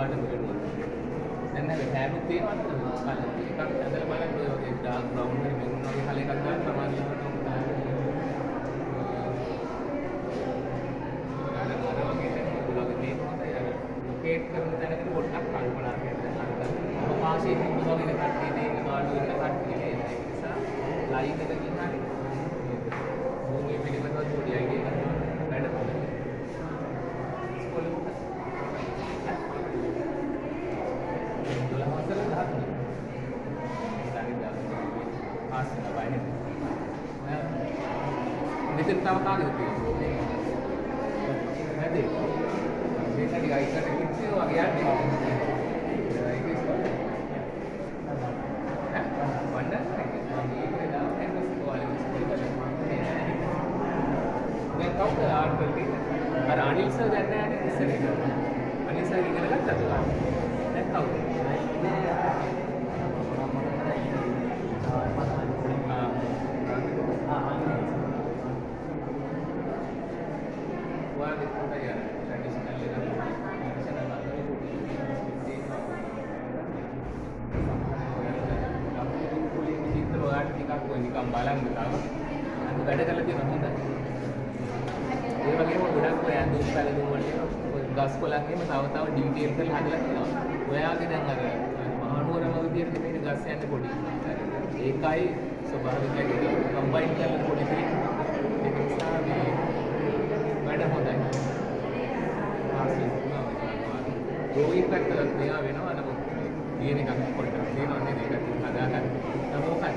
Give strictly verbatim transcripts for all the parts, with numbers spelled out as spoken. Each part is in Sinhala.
පාට වෙනවා. දැන් හැබැයි හැමෝම තියෙනවා කලර් එකක් ඇඳලා බලන්න ඔය වගේ ඩාර්ක් බ්‍රවුන් වගේ මෙරුන් වගේ කලර් එකක් ගන්න තමයි ලොකේට් කරන තැනකට පොඩ්ඩක් කල්පනා කරන්න. අවකාශයේ තිබුණා වගේ කට්ටිය දෙන්න මාළු වෙන කට්ටිය ඒ නිසා ලයින් එකකින් හරි භූමිය පිළිබඳව පොඩි අයිඩියා එකක් වැඩ කරනවා. ඉස්කෝලේ මොකද? දොළහ වසර දහතුන. ඉතින් පාස් වෙනවා වයින්. මෙතන තව කාගෙද තියෙන්නේ? නැදේ. මේක ටික අයිකට කිව්වෝ වගේ යන්නේ. ඒක ඉස්කෝලේ. ඈ වණ්ඩා මේකේ දාව කැන්වස් කොලේ ඉස්කෝලේ. දැන් කවුද ආර්ට් වලදී? අර අනිල් සර් දැන් නැහැ ඉස්සරේ. අනිල් සර් ඉගෙන ගත්තද? දැන් කවුද? නිකම් බලන්න තාම අද වැඩ කරලා තියෙනවා හොඳයි. ඒ වගේම ගොඩක් ඔය ඇඳුම් පැළඳුම් වලට ගස් කොළන් එහෙම තව තව ඩීටේල් කරලා හදලා තියෙනවා. ඔයාගේ දැන් අර මහනුවරම විදියට නෙමෙයි ගස් යන්නේ පොඩි. ඒකයි ස්වභාවිකයි කම්බයින් කරලා පොඩි තියෙනවා. ඒක නිසා මේ වැඩ හොඳයි. ආසි ගෝවින් පැත්තට මේවා වෙනවා නමුත් තියෙන එකක් පොඩ්ඩක් තියෙනවා නේද ඒක හදාගන්න. නමුත්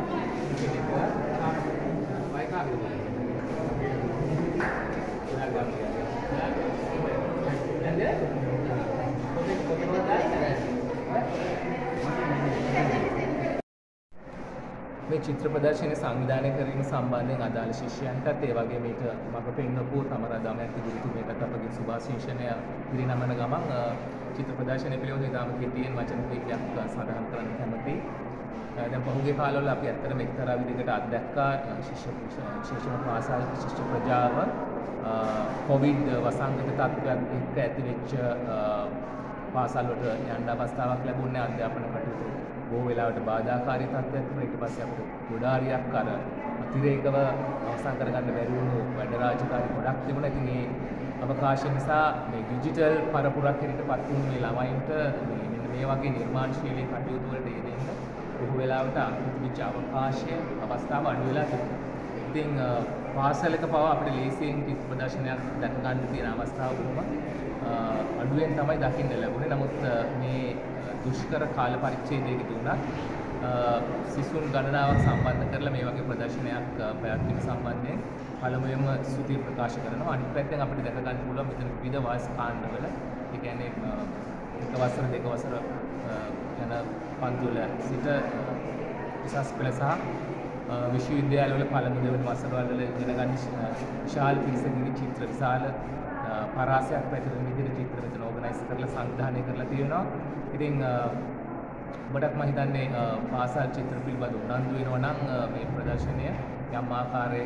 මේ චිත්‍ර ප්‍රදර්ශනය සංවිධානය කිරීම සම්බන්ධයෙන් අදාළ ශිෂ්‍යයන්ටත් ඒ වගේ මේක මම පෙන්නපු Thamara Damayanthi ගුරුතුමියටත් අපගේ සුභාශිංසනය පිරිනමන ගමන් චිත්‍ර ප්‍රදර්ශනය පිළිබඳව ඉතාම කෙටියෙන් වචන කිහිපයක් සඳහන් කරන්න කැමතියි. දැන් පහුගිය කාලවල අපි ඇත්තටම එක්තරා විදිහකට අත්දැක්කා ශිෂ්‍ය ශිෂ්‍ය පාසල් ශිෂ්‍ය ප්‍රජාව කොවිඩ් වසංගත තත්ත්වයන් එක්ක ඇති වෙච්ච පාසල් වලට යන්න අවස්ථාවක් ලැබුණේ අධ්‍යාපන කටයුතු බොහෝ වෙලාවට බාධාකාරී තත්ත්වයක් තිබුණා. ඊට පස්සේ අපිට ගොඩාරියක් අර අතිරේකව අවසන් කරගන්න බැරි වුණු වැඩ රාජකාරී ගොඩක් තිබුණා. ඉතින් මේ අවකාශය නිසා මේ ඩිජිටල් පරපුරක් හැටියටපත් වුණු මේ ළමයින්ට මෙන්න මේ වගේ නිර්මාණශීලී කටයුතු වලට යෙදෙන්න බොහෝ වෙලාවට අතිවිච්ච අවකාශය අවස්ථාව අඩු වෙලා තිබුණා. ඉතින් පාසලක පවා අපිට ලේසියෙන් චිත්‍ර ප්‍රදර්ශනයක් දැක ගන්න තියෙන අවස්ථාව වුණා. අඩුවෙන් තමයි දකින්න ලැබුණේ. නමුත් මේ දුෂ්කර කාල පරිච්ඡේදයකට උනත් සිසුන් ගණනාවක් සම්බන්ධ කරලා මේ වගේ ප්‍රදර්ශනයක් පැවැත්වීම සම්බන්ධයෙන් පළමුවෙන්ම ස්තුති ප්‍රකාශ කරනවා. අනිත් පැත්තෙන් අපිට දැක ගන්න පුළුවන් මෙතන විවිධ වයස් කාණ්ඩවල ඒ කියන්නේ එක වසර දෙක වසර යන පන්තිවල සිට උසස් පෙළ සහ විශ්වවිද්‍යාලවල පළමු දෙවන වසරවල ඉගෙන ගන්න විශාල පිරිසකගේ චිත්‍ර විශාල පරාසයක් පැතිරෙන විදිහට චිත්‍ර මෙතන ඕගනයිස් කරලා සංවිධානය කරලා තියෙනවා. ඉතින් ඔබටත් මම හිතන්නේ පාසල් චිත්‍ර පිළිබඳ උනන්දු වෙනවා නම් මේ ප්‍රදර්ශනය යම් ආකාරයක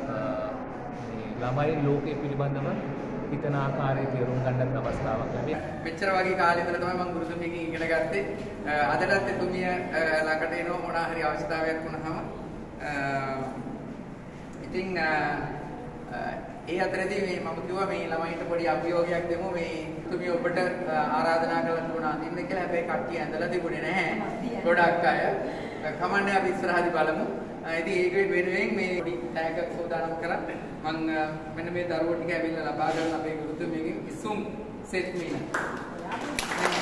මේ ළමයි ලෝකයේ පිළිබඳව හිතන ආකාරයේ තේරුම් ගන්නත් අවස්ථාවක් ලැබේ. මෙච්චර වගේ කාලෙ ඉඳලා තමයි මම ගුරුතුමියකින් ඉගෙන ගත්තේ. අදටත් එතුමිය ළඟට එනවා මොනවා හරි අවශ්‍යතාවයක් වුණාම. ඉතින් ඒ අතරදී මේ මම කිව්වා මේ ළමයින්ට පොඩි අභියෝගයක් දෙමු මේ තුමිය ඔබට ආරාධනා කරලා තුන අඳින්න කියලා. හැබැයි කට්ටිය ඇඳලා තිබුණේ නැහැ. ගොඩක් අය. කමන්නේ අපි ඉස්සරහදී බලමු. ඉතින් ඒක වෙනුවෙන් මේ පොඩි ටැග් එකක් සෝදානම් කරා. මම මෙන්න මේ දරුවෝ ටික ඇවිල්ලා ලබා ගන්න අපේ ගුරුතුමියගෙන් ඉසුම් සෙට් මීන.